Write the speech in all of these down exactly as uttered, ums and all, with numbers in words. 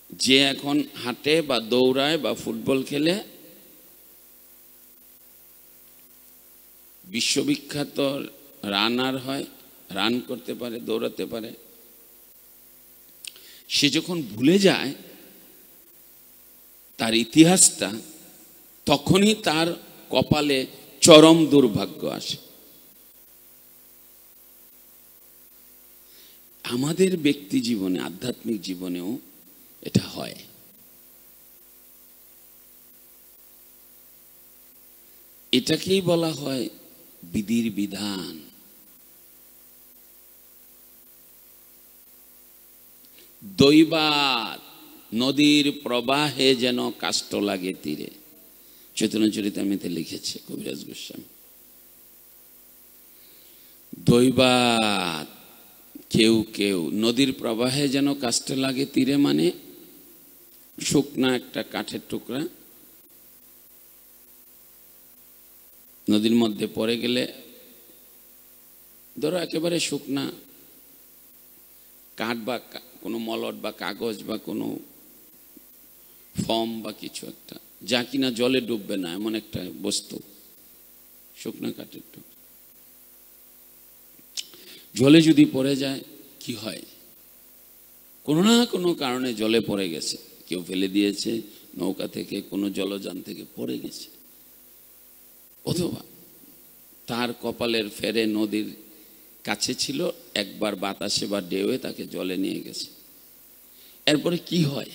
যে এখন হাঁটে বা দৌড়ায় বা ফুটবল খেলে, বিশ্ববিখ্যাত রানার হয়, রান করতে পারে, দৌড়াতে পারে, সে যখন ভুলে যায় তার ইতিহাসটা, তখনই তার কপালে চরম দুর্ভাগ্য আসে। আমাদের ব্যক্তি জীবনে, আধ্যাত্মিক জীবনেও এটা হয়। এটাকেই বলা হয় বিধির বিধান। দৈবাৎ নদীর প্রবাহে যেন কাষ্ঠ লাগে তীরে, চৈতন্য চরিতামৃতে লিখেছে কবিরাজ গোস্বামী। দৈবাৎ কেউ কেউ নদীর প্রবাহে যেন কাষ্ঠ লাগে তীরে, মানে শুকনা একটা কাঠের টুকরা নদীর মধ্যে পড়ে গেলে, ধরো একেবারে শুকনা কাঠ বা কোনো মলট বা কাগজ বা কোনো ফর্ম বা কিছু একটা, যা কিনা জলে ডুববে না, এমন একটা বস্তু, শুকনা কাঠের টুকরা জলে যদি পড়ে যায় কি হয়? কোনো না কোনো কারণে জলে পড়ে গেছে, কেউ ফেলে দিয়েছে, নৌকা থেকে কোনো জলযান থেকে পড়ে গেছে, অথবা তার কপালের ফেরে নদীর কাছে ছিল, একবার বাতাসে বা ঢেউয়ে তাকে জলে নিয়ে গেছে। এরপরে কি হয়?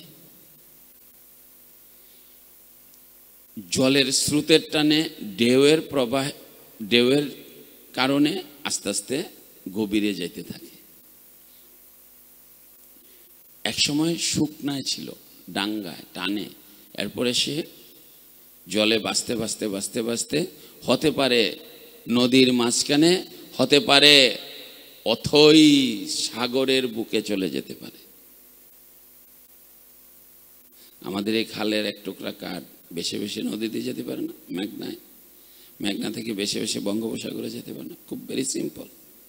জলের স্রোতের টানে, ঢেউয়ের প্রবাহ, ঢেউয়ের কারণে আস্তে আস্তে গভীরে যেতে থাকে। একসময় শুকনায় ছিল, ডাঙ্গায় টানে, এরপরে সে জলে বাঁচতে বাঁচতে বাঁচতে বাঁচতে হতে পারে নদীর মাঝখানে, হতে পারে অথই সাগরের বুকে চলে যেতে পারে। আমাদের এই খালের এক টুকরা কাঠ বেশি বেশি নদীতে যেতে পারে না, মেঘনায়, মেঘনা থেকে বেশি বেশি বঙ্গোপসাগরে যেতে পারে না। খুব ভেরি সিম্পল।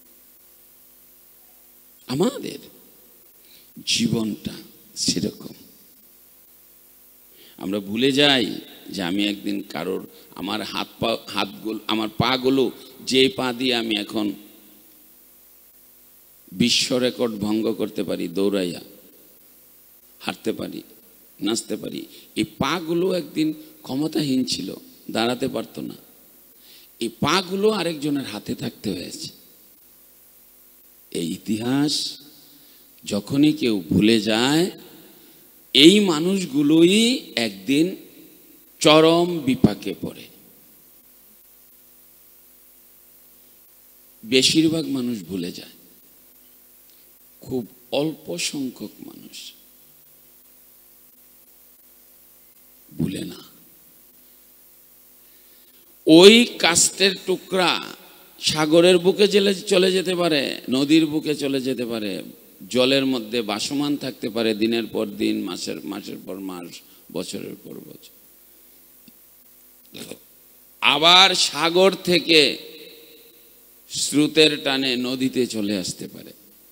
আমাদের জীবনটা সেরকম। আমরা ভুলে যাই যে আমি একদিন কারোর, আমার হাত পা হাতগুলো আমার পাগুলো, যে পা দিয়ে আমি এখন বিশ্ব রেকর্ড ভঙ্গ করতে পারি, দৌড়াইয়া হাঁটতে পারি, নাচতে পারি, এই পাগুলো একদিন ক্ষমতাহীন ছিল, দাঁড়াতে পারতো না। এই পাগুলো আরেকজনের হাতে থাকতে হয়েছে। এই ইতিহাস যখনই কেউ ভুলে যায়, এই মানুষগুলোই একদিন চরম বিপাকে পড়ে। বেশিরভাগ মানুষ ভুলে যায়, খুব অল্প সংখ্যক মানুষ ভুলে না। ওই কাষ্ঠের টুকরা সাগরের বুকে চলে যেতে পারে, নদীর বুকে চলে যেতে পারে, জলের মধ্যে বাসমান থাকতে পারে দিনের পর দিন, মাসের মাসের পর মাস, বছরের পর বছর। আবার সাগর থেকে স্রোতের টানে নদীতে চলে আসতে পারে।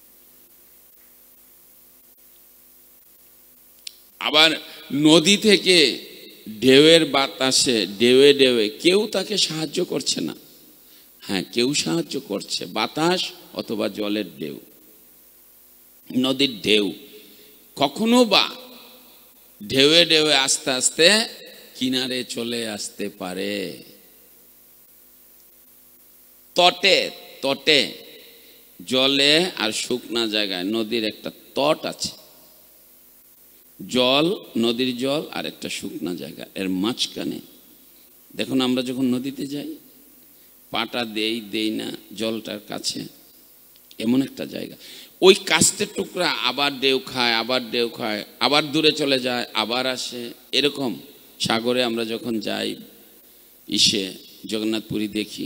আবার নদী থেকে ঢেউয়ের বাতাসে, ঢেউয়ে ঢেউয়ে, কেউ তাকে সাহায্য করছে না। হ্যাঁ, কেউ সাহায্য করছে, বাতাস অথবা জলের ঢেউ, নদীর ঢেউ। কখনো বা ঢেউয়ে ঢেউয়ে আস্তে আস্তে কিনারে চলে আসতে পারে। তটে তটে জলে আর শুকনা জায়গায় নদীর একটা তট আছে, জল, নদীর জল আর একটা শুকনা জায়গা, এর মাঝখানে দেখুন, আমরা যখন নদীতে যাই পাটা দেই দেই না জলটার কাছে, এমন একটা জায়গা। ওই কাষ্ঠের টুকরা আবার ঢেউ খায়, আবার ঢেউ খায়, আবার দূরে চলে যায়, আবার আসে। এরকম সাগরে আমরা যখন যাই, ইসে জগন্নাথপুরী দেখি,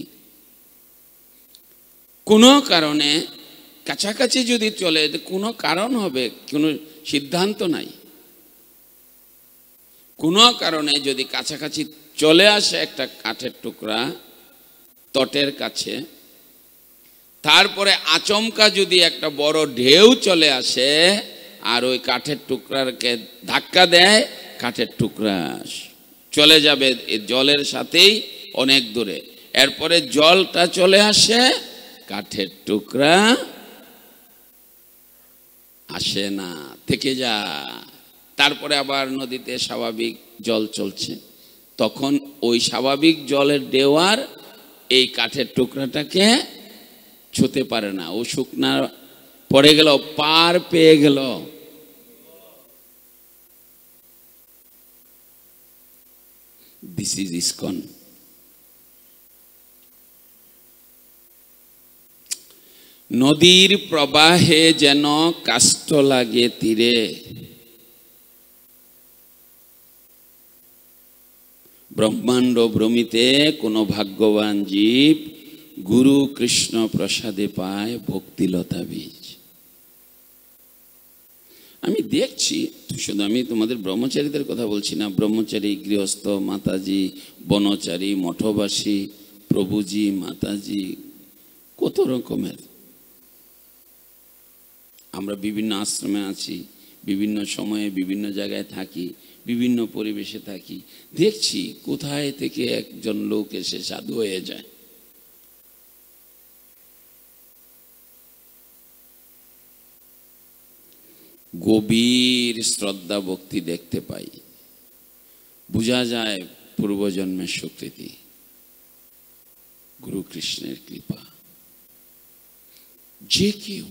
কোনো কারণে কাছাকাছি যদি চলে, কোনো কারণ হবে, কোনো সিদ্ধান্ত নাই, কোনো কারণে যদি কাছাকাছি চলে আসে একটা কাঠের টুকরা তটের কাছে, তারপরে আচমকা যদি একটা বড় ঢেউ চলে আসে আর ওই কাঠের টুকরাকে ধাক্কা দেয়, কাঠের টুকরা চলে যাবে জলের সাথেই অনেক দূরে। এরপরে জলটা চলে আসে, কাঠের টুকরা আসে না, থেকে যা। তারপরে আবার নদীতে স্বাভাবিক জল চলছে, তখন ওই স্বাভাবিক জলের দেওয়ার এই কাঠের টুকরাটাকে ছুঁতে পারে না, ও শুকনা পড়ে গেল, পার পেয়ে গেল। This is ISKCON. নদীর প্রবাহে যেন কাষ্ঠ লাগে তীরে, ব্রহ্মাণ্ড ভ্রমিতে কোনো ভাগ্যবান জীব গুরু কৃষ্ণ প্রসাদে পায় ভক্তিলতা বীজ। আমি দেখছি, শুধু আমি তোমাদের ব্রহ্মচারীদের কথা বলছি না, ব্রহ্মচারী, গৃহস্থ, মাতাজি, বনচারী, মঠবাসী, প্রভুজি, মাতাজি, কত রকমের। আমরা বিভিন্ন আশ্রমে আছি, বিভিন্ন সময়ে বিভিন্ন জায়গায় থাকি, বিভিন্ন পরিবেশে থাকি, দেখছি কোথায় থেকে একজন লোক এসে সাধু হয়ে যায়। গভীর শ্রদ্ধা ভক্তি দেখতে পাই, বোঝা যায় পূর্বজন্মের স্বীকৃতি, গুরু কৃষ্ণের কৃপা। যে কেউ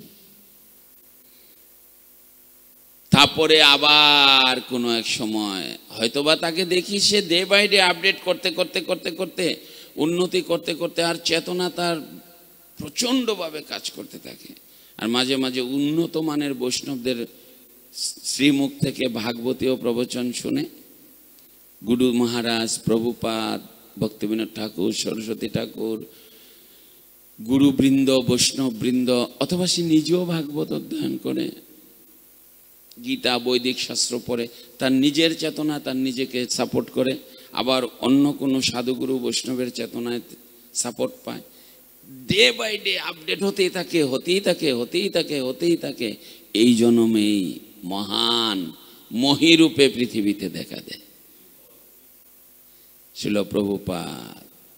তারপরে আবার কোনো এক সময় হয়তোবা তাকে দেখি সে ডে বাই ডে আপডেট করতে করতে করতে করতে উন্নতি করতে করতে আর চেতনা তার প্রচণ্ডভাবে কাজ করতে থাকে। আর মাঝে মাঝে উন্নত মানের বৈষ্ণবদের শ্রীমুখ থেকে ভাগবতীয় প্রবচন শুনে গুরু মহারাজ, প্রভুপাদ, ভক্তিবিনোদ ঠাকুর, সরস্বতী ঠাকুর, গুরুবৃন্দ, বৈষ্ণববৃন্দ, অথবা সে নিজেও ভাগবত অধ্যয়ন করে, গীতা, বৈদিক শাস্ত্র পড়ে, তার নিজের চেতনা তার নিজেকে সাপোর্ট করে, আবার অন্য কোনো সাধুগুরু বৈষ্ণবের চেতনায় সাপোর্ট পায়। ডে বাই ডে আপডেট হতেই থাকে, হতেই থাকে, হতেই থাকে, হতেই থাকে। এই জন্মেই মহান মহিরূপে পৃথিবীতে দেখা দেয় শিল প্রভুপাদ,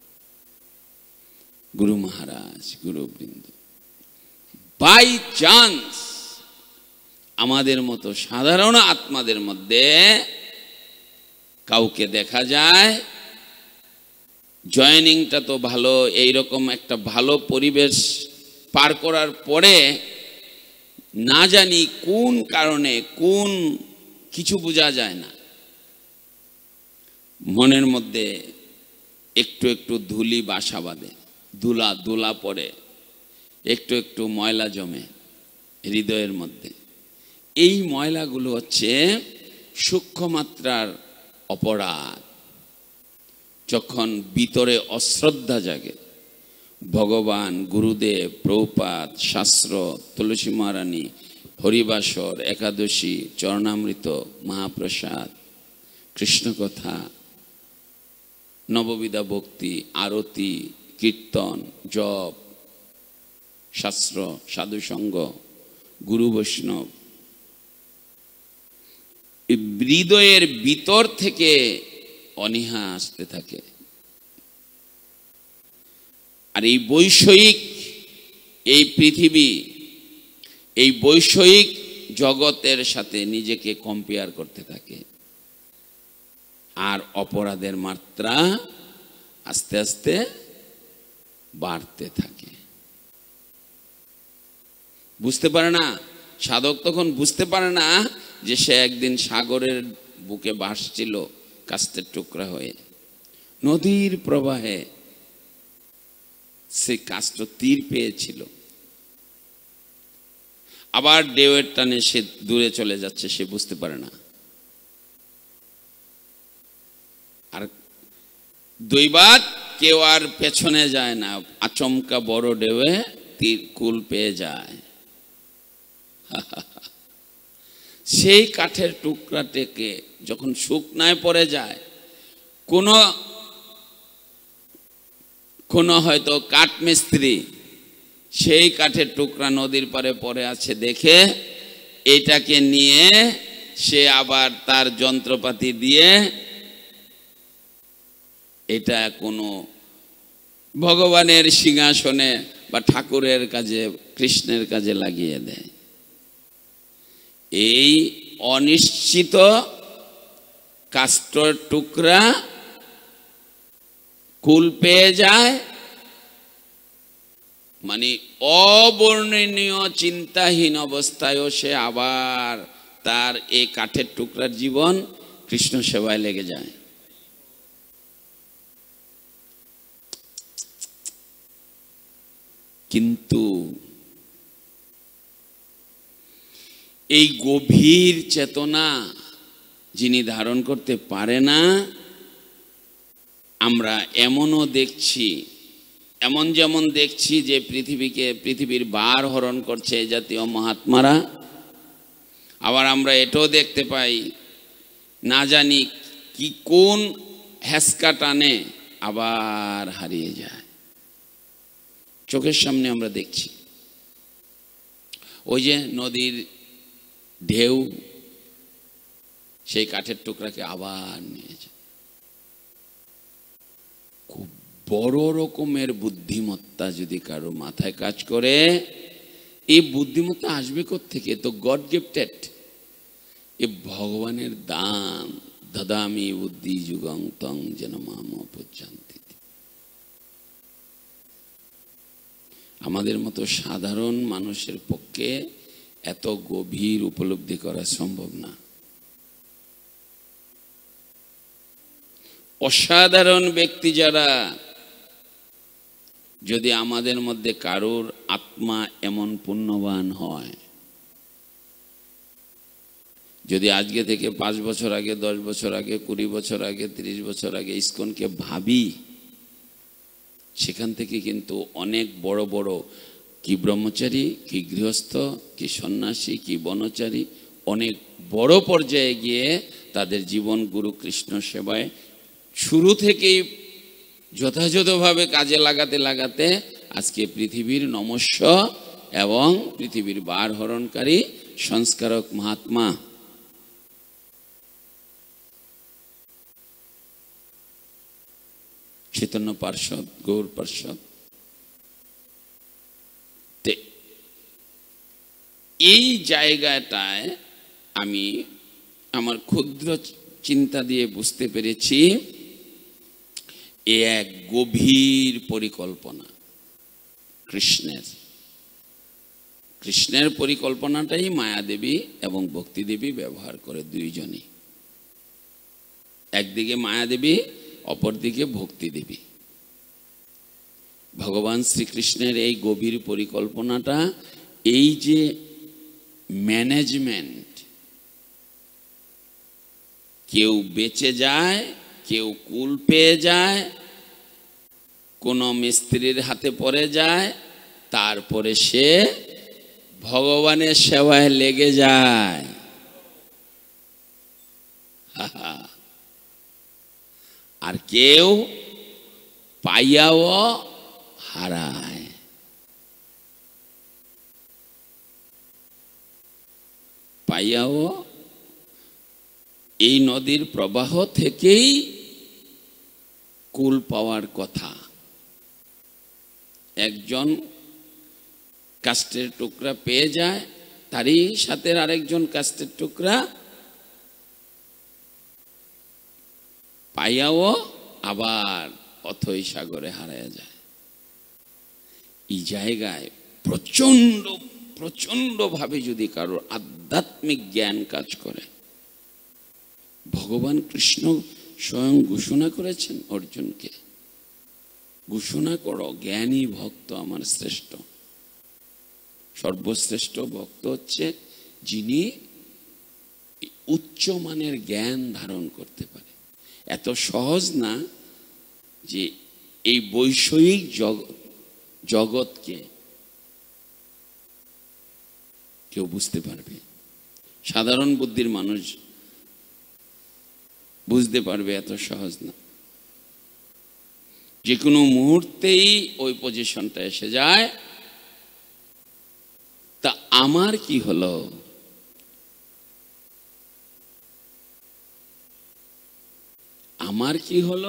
গুরু মহারাজ, গুরুবৃন্দ। বাই চান্স আমাদের মতো সাধারণ আত্মাদের মধ্যে কাউকে দেখা যায়, জয়েনিংটা তো ভালো, এইরকম একটা ভালো পরিবেশ পার করার পরে না জানি কোন কারণে, কোন কিছু বোঝা যায় না, মনের মধ্যে একটু একটু ধুলি বাসা বাঁধে, দুলা দুলা পড়ে, একটু একটু ময়লা জমে হৃদয়ের মধ্যে। এই ময়লাগুলো হচ্ছে সূক্ষ্ম মাত্রার অপরাধ। যখন ভিতরে অশ্রদ্ধা জাগে, ভগবান, গুরুদেব, প্রভুপাদ, শাস্ত্র, তুলসী মহারানী, হরিবাসর, একাদশী, চরণামৃত, মহাপ্রসাদ, কৃষ্ণকথা, নববিধা ভক্তি, আরতি, কীর্তন, জপ, শাস্ত্র, সাধুসঙ্গ, গুরু বৈষ্ণব, হৃদয়ের ভিতর থেকে অনীহা আসতে থাকে। আর এই বৈষয়িক এই পৃথিবী, এই বৈষয়িক জগতের সাথে নিজেকে কম্পেয়ার করতে থাকে, আর অপরাধের মাত্রা আস্তে আস্তে বাড়তে থাকে। বুঝতে পারে না সাধক, তখন বুঝতে পারে না যে সে একদিন সাগরের বুকে ভাসছিল কাস্তের টুকরা হয়ে, নদীর প্রবাহে সে কাষ্ঠ তীর পেয়েছিল, আবার ঢেউয়ের টানে সে দূরে চলে যাচ্ছে, সে বুঝতে পারে না। আর দুইবার কেউ আর পেছনে যায় না, আচমকা বড় ঢেউয়ে তীর কুল পেয়ে যায়। সেই কাঠের টুকরাটাকে যখন শুকনায় পড়ে যায়, কোন কোন হয়তো কাঠ মিস্ত্রি সেই কাঠের টুকরা নদীর পারে পড়ে আছে দেখে এটাকে নিয়ে সে আবার তার যন্ত্রপাতি দিয়ে এটা কোনো ভগবানের সিংহাসনে বা ঠাকুরের কাজে, কৃষ্ণের কাজে লাগিয়ে দেয়। এই অনিশ্চিত কাষ্ঠর টুকরা কুল পেয়ে যায়, মানে অবর্ণনীয় চিন্তাহীন অবস্থায়ও সে আবার তার এই কাঠের টুকরার জীবন কৃষ্ণ সেবায় লেগে যায়। কিন্তু এই গভীর চেতনা যিনি ধারণ করতে পারে না, আমরা এমনও দেখছি, এমন যেমন দেখছি যে পৃথিবীকে পৃথিবীর বার হরণ করছে এই জাতীয় মহাত্মারা, আবার আমরা এটাও দেখতে পাই না জানি কি কোন হ্যাসকা টানে আবার হারিয়ে যায়। চোখের সামনে আমরা দেখছি ওই যে নদীর ঢেউ সেই কাঠের টুকরাকে আবার নিয়ে যায়। খুব বড় রকমের বুদ্ধিমত্তা যদি কারো মাথায় কাজ করে, এই বুদ্ধিমত্তা আসবে কোত্থেকে? তো গড গিফটেড, এ ভগবানের দান। দদামি বুদ্ধি যুগং তং যেন মাম পর্যন্ত। আমাদের মতো সাধারণ মানুষের পক্ষে এত গভীর উপলব্ধি করা সম্ভব না। অসাধারণ ব্যক্তি যারা, যদি আমাদের মধ্যে কারোর আত্মা এমন পুণ্যবান হয়, যদি আজকে থেকে পাঁচ বছর আগে, দশ বছর আগে, কুড়ি বছর আগে, ত্রিশ বছর আগে ইস্কনকে ভাবি, সেখান থেকে কিন্তু অনেক বড় বড় কি ব্রহ্মচারী, কি গৃহস্থ, কি সন্ন্যাসী, কি বনচারী, অনেক বড় পর্যায়ে গিয়ে তাদের জীবন গুরু কৃষ্ণ সেবায় শুরু থেকেই যথাযথভাবে কাজে লাগাতে লাগাতে আজকে পৃথিবীর নমস্য এবং পৃথিবীর বার হরণকারী সংস্কারক মহাত্মা। চৈতন্য পার্ষদ, গৌর পার্ষদ, এই জায়গাটায় আমি আমার ক্ষুদ্র চিন্তা দিয়ে বুঝতে পেরেছি এ এক গভীর পরিকল্পনা কৃষ্ণের। কৃষ্ণের পরিকল্পনাটাই মায়াদেবী এবং ভক্তিদেবী ব্যবহার করে দুইজনই। একদিকে মায়াদেবী, অপরদিকে ভক্তিদেবী। ভগবান শ্রীকৃষ্ণের এই গভীর পরিকল্পনাটা, এই যে ম্যানেজমেন্ট, কেউ বেঁচে যায়, কেউ কুল পেয়ে যায়, কোনো মিস্ত্রির হাতে পড়ে যায়, তারপরে সে ভগবানের সেবায় লেগে যায়। আর কেউ পাইয়াও হারায়। পাইয়াও এই নদীর প্রবাহ থেকেই কুল পাওয়ার কথা। একজন কাষ্ঠের টুকরা পেয়ে যায়, তারই সাথে আরেকজন কাষ্ঠের টুকরা পাইয়াও আবার অথই সাগরে হারায় যায়। এই জায়গায় প্রচন্ড প্রচন্ড ভাবে যদি কারোর আধ্যাত্মিক জ্ঞান কাজ করে, ভগবান কৃষ্ণ স্বয়ং ঘোষণা করেছেন অর্জুনকে, ঘোষণা করো জ্ঞানী ভক্ত আমার শ্রেষ্ঠ। সর্বশ্রেষ্ঠ ভক্ত হচ্ছে যিনি উচ্চ মানের জ্ঞান ধারণ করতে পারে। এত সহজ না যে এই বৈষয়িক জগৎ জগৎকে কেউ বুঝতে পারবে। সাধারণ বুদ্ধির মানুষ বুঝতে পারবে, এত সহজ না। যে কোনো মুহূর্তেই ওই পজিশনটা এসে যায়। তা আমার কি হলো? আমার কি হলো,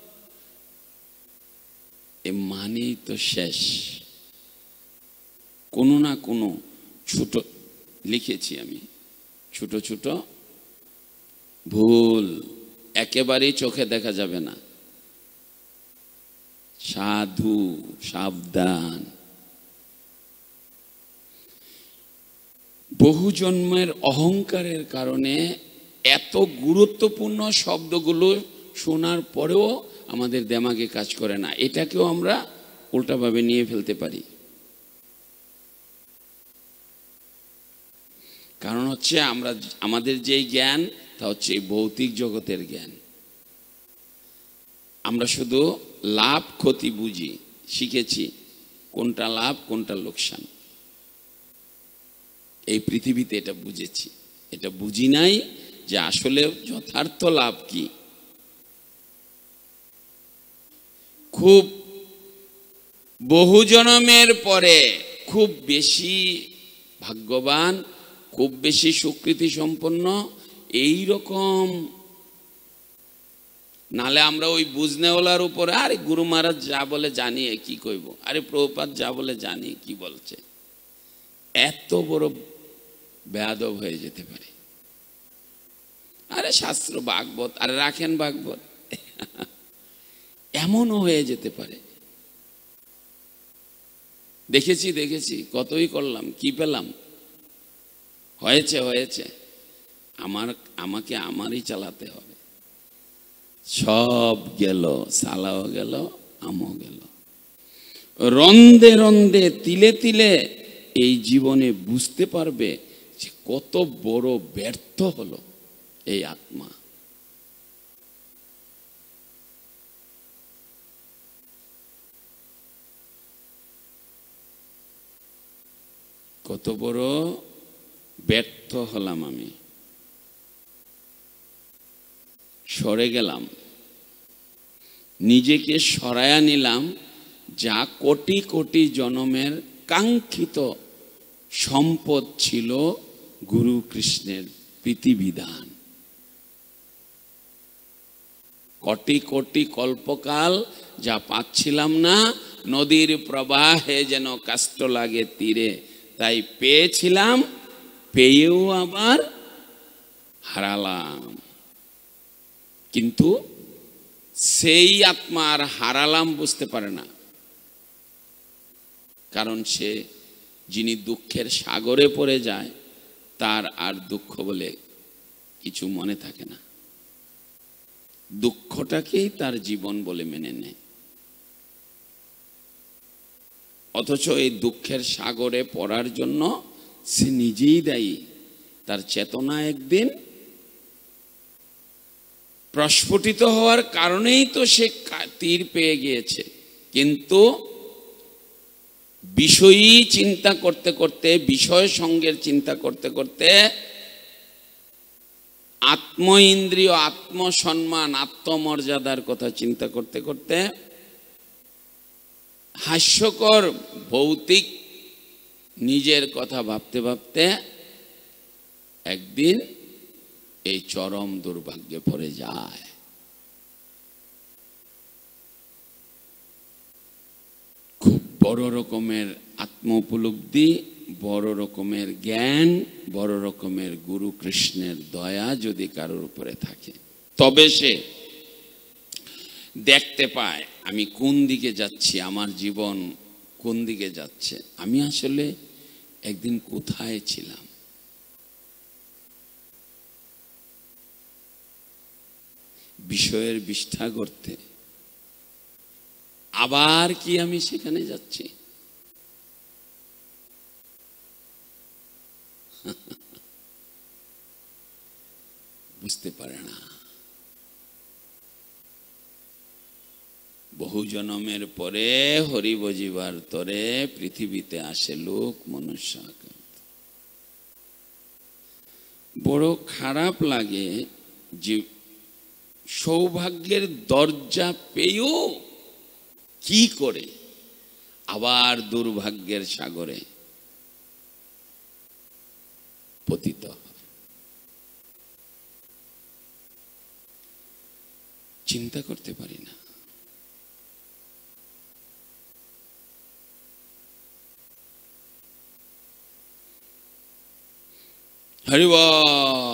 এ মানেই তো শেষ। কোনো না কোনো ছোট লিখেছি আমি, ছোট ছোট ভুল একেবারেই চোখে দেখা যাবে না। সাধু, সাবধান। বহু জন্মের অহংকারের কারণে এত গুরুত্বপূর্ণ শব্দগুলো শোনার পরেও আমাদের দেমাগে কাজ করে না। এটাকেও আমরা উল্টাভাবে নিয়ে ফেলতে পারি। কারণ হচ্ছে আমরা আমাদের যে জ্ঞান তা হচ্ছে এই ভৌতিক জগতের জ্ঞান। আমরা শুধু লাভ ক্ষতি বুঝি, শিখেছি কোনটা লাভ কোনটা লোকসান। এই পৃথিবীতে এটা বুঝেছি, এটা বুঝি নাই যে আসলে যথার্থ লাভ কি। খুব বহু জন্মের পরে খুব বেশি ভাগ্যবান, খুব বেশি স্বীকৃতি সম্পন্ন এই রকম, নালে আমরা ওই বুঝনেওয়ালার উপরে আরে গুরু মহারাজ যা বলে জানি কি কইব, আরে প্রভুপাদ যা বলে জানি কি বলছে, এত বড় বেয়াদব হয়ে যেতে পারে। আরে শাস্ত্র ভাগবত, আরে রাখেন ভাগবত, এমনও হয়ে যেতে পারে। দেখেছি দেখেছি কতই করলাম, কি পেলাম? হয়েছে হয়েছে, আমার আমাকে আমারই চালাতে হবে। সব গেল, সালাও গেল, আমও গেল। রন্দে রন্দে তিলে তিলে এই জীবনে বুঝতে পারবে যে কত বড় ব্যর্থ হলো এই আত্মা। কত বড় ব্যর্থ হলাম আমি। সরে গেলাম, নিজেকে সরায়া নিলাম, যা কোটি কোটি জনমের কাঙ্ক্ষিত সম্পদ ছিল গুরু কৃষ্ণের প্রীতিবিধান। কোটি কোটি কল্পকাল যা পাচ্ছিলাম না, নদীর প্রবাহে যেন কষ্ট লাগে তীরে, তাই পেয়েছিলাম, পেয়েও আবার হারালাম। কিন্তু সেই আত্মা আর হারালাম বুঝতে পারে না, কারণ সে যিনি দুঃখের সাগরে পড়ে যায় তার আর দুঃখ বলে কিছু মনে থাকে না, দুঃখটাকেই তার জীবন বলে মেনে নেয়। অথচ এই দুঃখের সাগরে পড়ার জন্য সে নিজেই দায়ী। তার চেতনা একদিন প্রস্ফুটিত হওয়ার কারণেই তো সে তীর পেয়ে গিয়েছে, কিন্তু বিষয়ী চিন্তা করতে করতে, বিষয় সঙ্গের চিন্তা করতে করতে, আত্ম ইন্দ্রিয়, আত্মসম্মান, আত্মমর্যাদার কথা চিন্তা করতে করতে, হাস্যকর ভৌতিক নিজের কথা ভাবতে ভাবতে একদিন এই চরম দুর্ভাগ্যে পড়ে যায়। খুব বড় রকমের আত্ম উপলব্ধি, বড় রকমের জ্ঞান, বড় রকমের গুরু কৃষ্ণের দয়া যদি কারোর উপরে থাকে, তবে সে দেখতে পায় আমি কোন দিকে যাচ্ছি, আমার জীবন কোন দিকে যাচ্ছে, আমি আসলে একদিন কোথায় ছিলাম। বিষয়ের বিষ্ঠা করতে আবার কি আমি সেখানে যাচ্ছি? বুঝতে পারে না। বহু জন্মের পরে হরি বজিবার তরে পৃথিবীতে আসে লোক মনুষ্য। বড় খারাপ লাগে যে সৌভাগ্যের দরজা পেয়েও কি করে আবার দুর্ভাগ্যের সাগরে পতিত হয়। চিন্তা করতে পারি না। হরি বল।